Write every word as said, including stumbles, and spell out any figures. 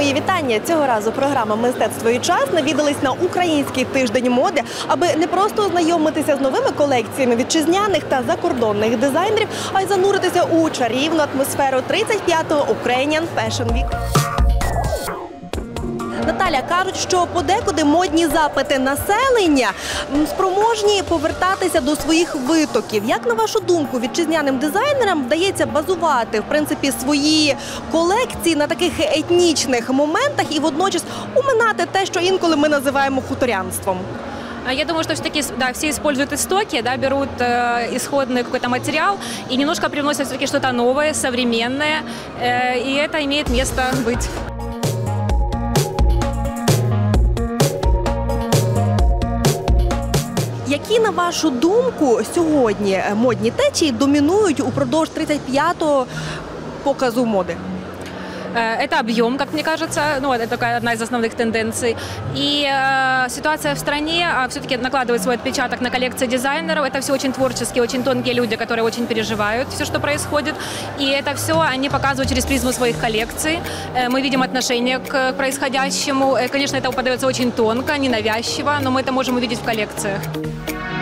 мої вітання. Цього разу програма «Мистецтво і час» навідались на Український тиждень моди, аби не просто ознайомитися з новими колекціями вітчизняних та закордонних дизайнерів, а й зануритися у чарівну атмосферу тридцять п'ятого Ukrainian Fashion Week. Наталя, кажуть, що подекуди модні запити населення спроможні повертатися до своїх витоків. Як, на вашу думку, вітчизняним дизайнерам вдається базувати, в принципі, свої колекції на таких етнічних моментах і водночас уминати те, що інколи ми називаємо хуторянством? Я думаю, что все-таки да, все используют истоки, да, берут э, исходный какой-то материал и немножко привносят все-таки что-то новое, современное, э, и это имеет место быть. Які, на вашу думку, сьогодні модні течії домінують упродовж тридцять п'ятого показу моди? Это объем, как мне кажется, ну, это такая одна из основных тенденций. И э, ситуация в стране э, все-таки накладывает свой отпечаток на коллекции дизайнеров. Это все очень творческие, очень тонкие люди, которые очень переживают все, что происходит. И это все они показывают через призму своих коллекций. Э, мы видим отношение к происходящему. Э, конечно, это подается очень тонко, ненавязчиво, но мы это можем увидеть в коллекциях.